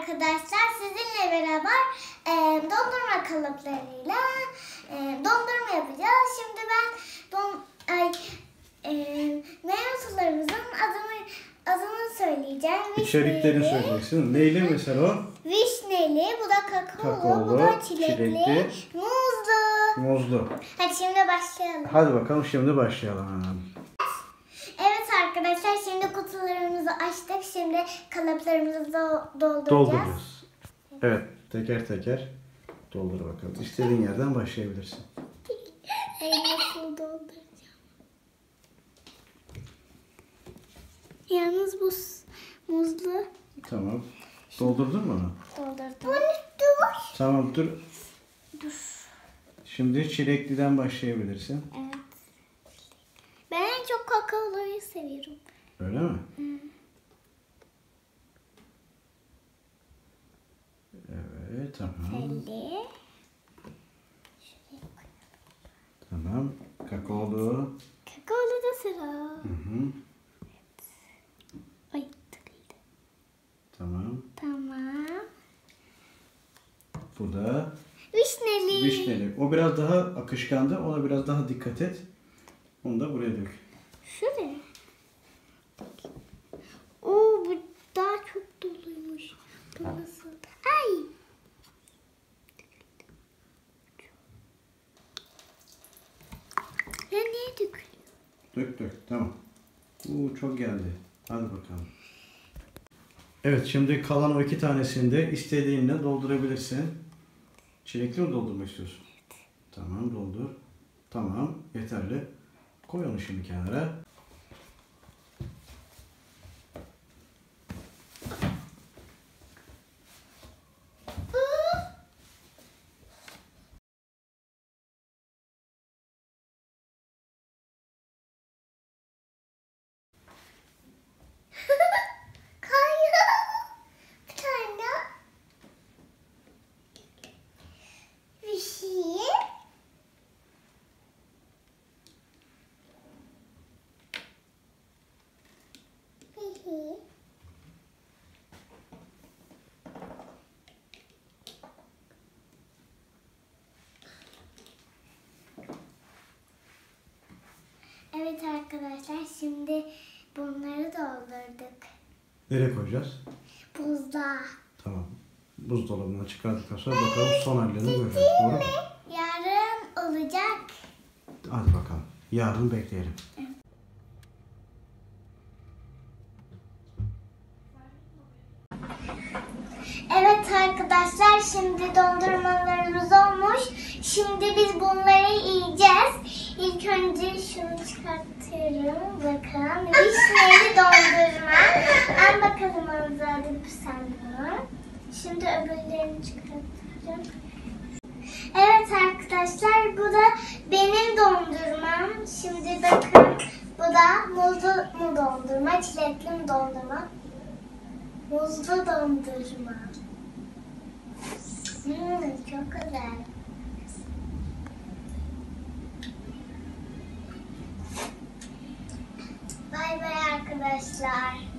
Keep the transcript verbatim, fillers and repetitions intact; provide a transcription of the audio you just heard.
arkadaşlar, sizinle beraber e, dondurma kalıplarıyla e, dondurma yapacağız. Şimdi ben don, ay, e, meyve sularımızın adını adını söyleyeceğim. İçeriklerini söyleyeceksin. Neyli mesela o? Vişneli, bu da kakaolu, Kakaolu, bu da çilekli, çilekli, muzlu. Muzlu. Hadi şimdi başlayalım. Hadi bakalım şimdi başlayalım. Evet arkadaşlar, şimdi kutularımızı açtık. Şimdi kalıplarımızı do dolduracağız. Dolduracağız. Evet, teker teker doldur bakalım. İstediğin yerden başlayabilirsin. Ay, nasıl dolduracağım? Yalnız bu muzlu. Tamam. Doldurdun mu onu? Doldurdum. Bunu dur. Tamam, dur. Dur. Şimdi çilekliden başlayabilirsin. Evet. Ben en çok kakaoluyu seviyorum. Öyle mi? Hı. Evet, tamam. Telli. Tamam. Kakaolu. Kakaolu da sıra. Hı hı. Ay, takıldı. Tamam. Tamam. Bu da Vişneli. vişneli. O biraz daha akışkandı. Ona biraz daha dikkat et. Onu da buraya dök. Şuraya. Oo, bu daha çok doluymuş. Bu nasıl? Ay. Ya niye dökülüyor? Dök dök. Tamam. Uuu, çok geldi. Hadi bakalım. Evet, şimdi kalan o iki tanesini de istediğinle doldurabilirsin. Çilekli mi doldurmak istiyorsun? Evet. Tamam, doldur. Tamam, yeterli. Koy onu şimdi kenara. Evet arkadaşlar, şimdi bunları doldurduk. Nereye koyacağız? Buzluğa. Tamam. Buzdolabından çıkardıktan sonra bakalım son hallerini göreceğiz. Doğru mu? Yarın olacak. Hadi bakalım. Yarın bekleyelim. Evet arkadaşlar, şimdi dondurmalarımız olmuş. Şimdi biz bunları yiyeceğiz. İlk önce şunu çıkartıyorum. Bakın, vişneli dondurma. Al bakalım Anza, hadi sen bunu. Şimdi öbürlerini çıkartacağım. Evet arkadaşlar, bu da benim dondurmam. Şimdi bakın, bu da muzlu mu dondurma, çilekli mi dondurma? Muzlu dondurma. Hmm, çok güzel. Bay bay arkadaşlar.